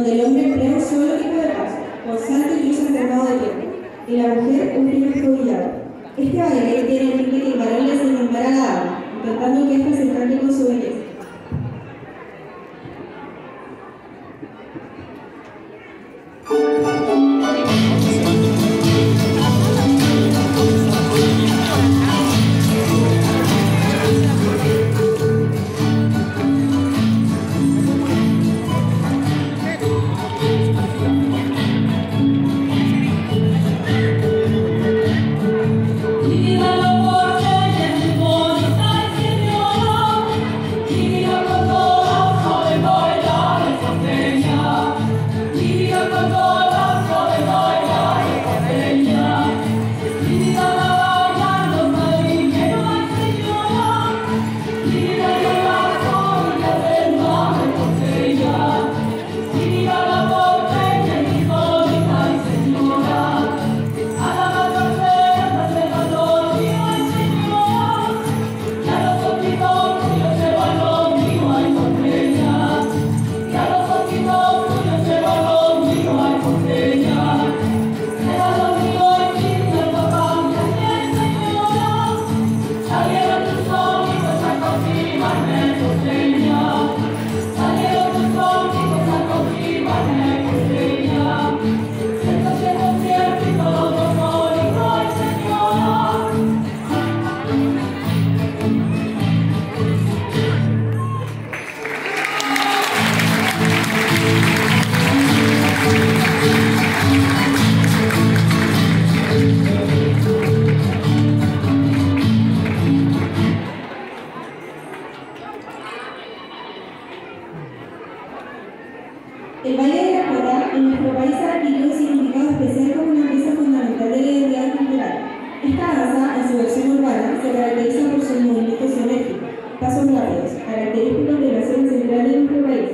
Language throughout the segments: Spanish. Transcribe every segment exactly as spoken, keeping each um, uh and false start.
donde el hombre emplea un solo tipo de paso, con salto y cruce alternado de tiempo, y la mujer un primer escobillado. Este baile tiene el fin de que el varón le hace nombrar a la dama, intentando que ésta se encante con su belleza. El baile de la jota en nuestro país ha adquirido un significado especial como una pieza fundamental de la identidad cultural. Esta danza, en su versión urbana, se caracteriza por sus movimientos enérgicos, pasos rápidos, característicos de la zona central de nuestro país.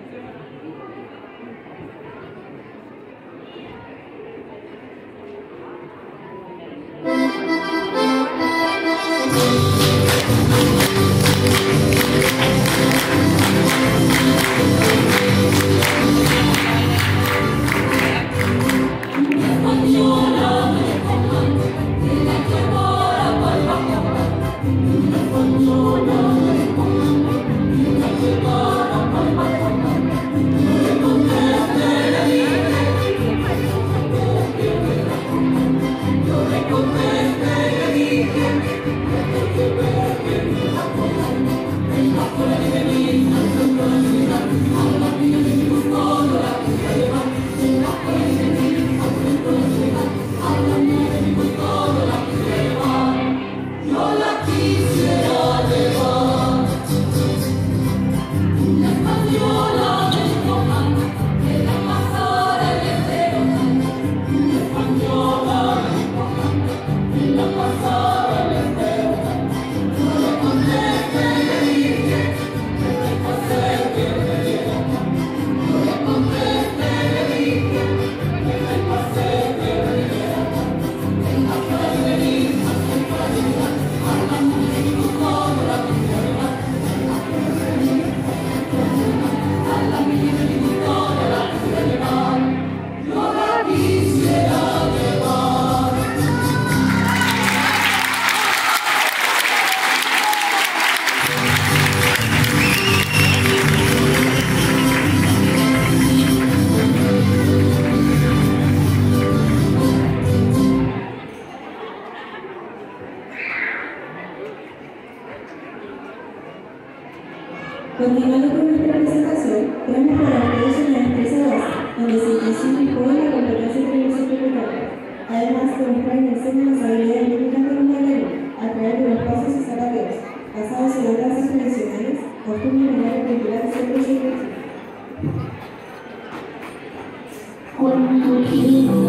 Continuando con nuestra presentación, traemos para ustedes una destreza básica, donde se intensificó la competencia intercultural, además de mostrar en escena las habilidades técnicas de un bailarín a través de los pasos y zapateos, basados en las danzas tradicionales, costumbres y memoria cultural siempre y cuando